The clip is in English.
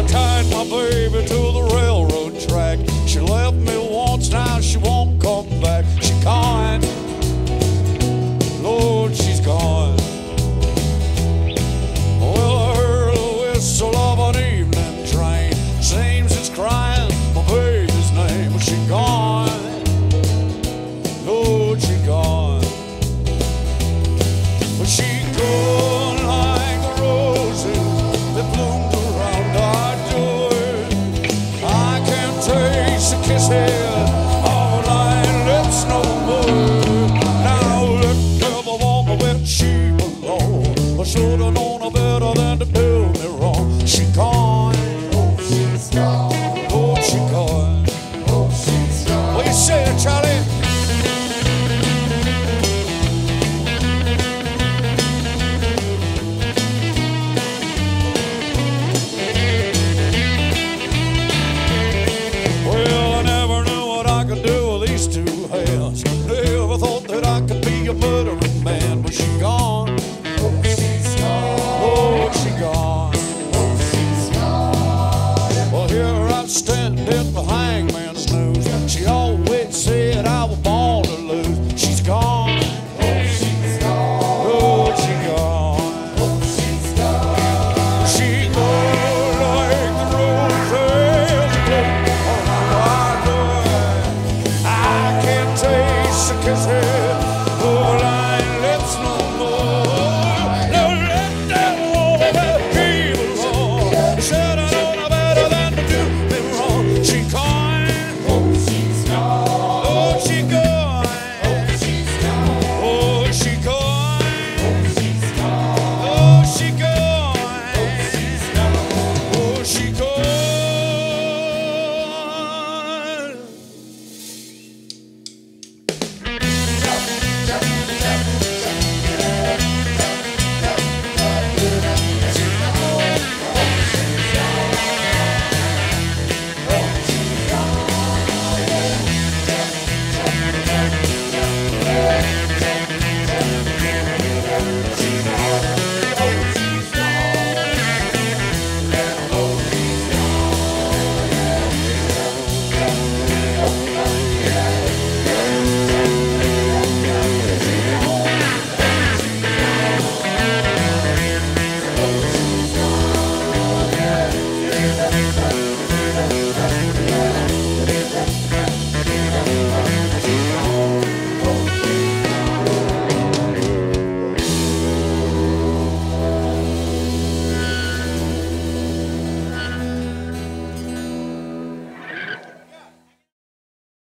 tied my baby to the railroad track. She left me once, now she won't come back. She gone, Lord, she's gone. Well, I heard the whistle of an evening train. Seems it's crying my baby's name. But she gone, Lord, she gone. But she gone like the roses that bloomed around our door. I can't taste the kisses of her lying lips no more. Now let devil walk where she belong. I should have known her better than to do me wrong. She gone, Oh, she's gone. Lord, she gone. Oh, she's gone. What you say, Charlie? Well, I never knew what I could do with these two hands. Never thought that I could be a murdering man. But she gone, Oh, she's gone. Lord, she gone. Oh, she's gone. Well, here I stand at the hangman.